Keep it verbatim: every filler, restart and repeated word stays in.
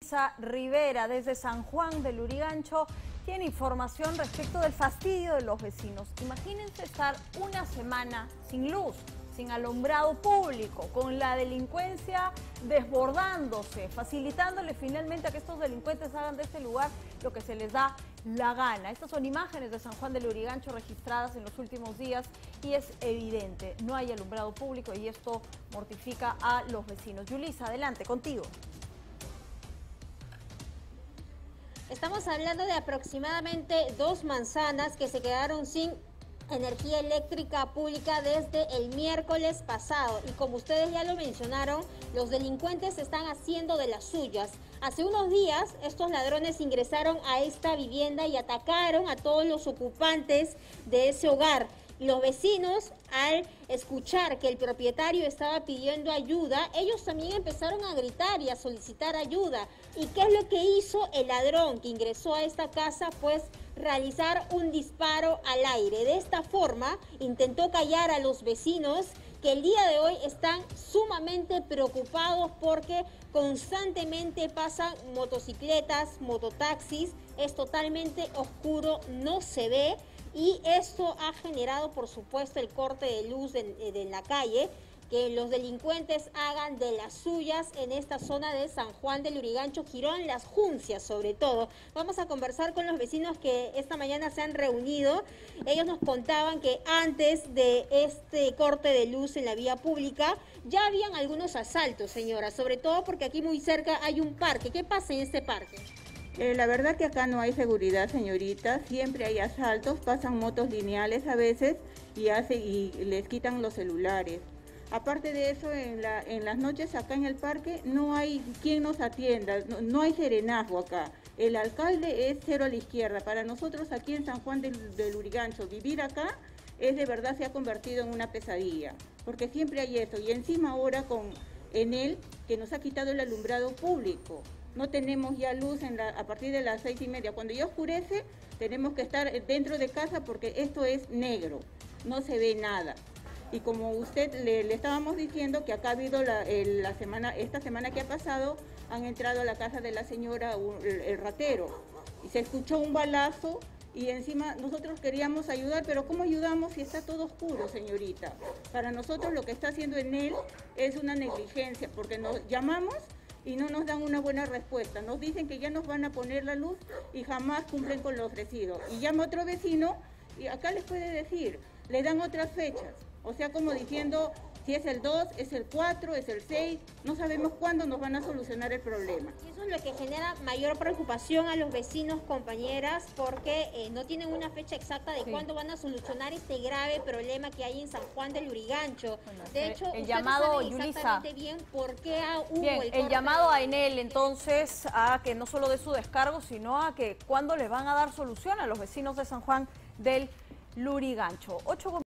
Yulisa Rivera, desde San Juan del Lurigancho, tiene información respecto del fastidio de los vecinos. Imagínense estar una semana sin luz, sin alumbrado público, con la delincuencia desbordándose, facilitándole finalmente a que estos delincuentes hagan de este lugar lo que se les da la gana. Estas son imágenes de San Juan del Lurigancho registradas en los últimos días y es evidente, no hay alumbrado público y esto mortifica a los vecinos. Yulisa, adelante, contigo. Estamos hablando de aproximadamente dos manzanas que se quedaron sin energía eléctrica pública desde el miércoles pasado. Y como ustedes ya lo mencionaron, los delincuentes están haciendo de las suyas. Hace unos días, estos ladrones ingresaron a esta vivienda y atacaron a todos los ocupantes de ese hogar. Los vecinos, al escuchar que el propietario estaba pidiendo ayuda, ellos también empezaron a gritar y a solicitar ayuda. ¿Y qué es lo que hizo el ladrón que ingresó a esta casa? Pues realizar un disparo al aire. De esta forma, intentó callar a los vecinos que el día de hoy están sumamente preocupados porque constantemente pasan motocicletas, mototaxis, es totalmente oscuro, no se ve. Y esto ha generado, por supuesto, el corte de luz de, de la calle, que los delincuentes hagan de las suyas en esta zona de San Juan del Lurigancho, Girón, Las Juncias sobre todo. Vamos a conversar con los vecinos que esta mañana se han reunido. Ellos nos contaban que antes de este corte de luz en la vía pública ya habían algunos asaltos, señora, sobre todo porque aquí muy cerca hay un parque. ¿Qué pasa en este parque? Eh, la verdad que acá no hay seguridad, señorita, siempre hay asaltos, pasan motos lineales a veces y, hace, y les quitan los celulares. Aparte de eso, en, la, en las noches acá en el parque no hay quien nos atienda, no, no hay serenazgo acá. El alcalde es cero a la izquierda. Para nosotros aquí en San Juan del, del Lurigancho, vivir acá es de verdad se ha convertido en una pesadilla, porque siempre hay eso. Y encima ahora con Enel, que nos ha quitado el alumbrado público. No tenemos ya luz en la, a partir de las seis y media. Cuando ya oscurece, tenemos que estar dentro de casa porque esto es negro, no se ve nada. Y como usted le, le estábamos diciendo que acá ha habido la, el, la semana, esta semana que ha pasado, han entrado a la casa de la señora el, el ratero y se escuchó un balazo y encima nosotros queríamos ayudar, pero ¿cómo ayudamos si está todo oscuro, señorita? Para nosotros lo que está haciendo Enel es una negligencia porque nos llamamos y no nos dan una buena respuesta. Nos dicen que ya nos van a poner la luz y jamás cumplen con lo ofrecido. Y llama otro vecino y acá les puede decir, le dan otras fechas. O sea, como diciendo, si es el dos, es el cuatro, es el seis, no sabemos cuándo nos van a solucionar el problema. Y eso es lo que genera mayor preocupación a los vecinos, compañeras, porque eh, no tienen una fecha exacta de sí. cuándo van a solucionar este grave problema que hay en San Juan del Lurigancho. Bueno, de hecho, el ustedes llamado, saben exactamente Yulisa, bien por qué hubo bien, el, el llamado a Enel, entonces, a que no solo dé su descargo, sino a que cuándo les van a dar solución a los vecinos de San Juan del Lurigancho. Ocho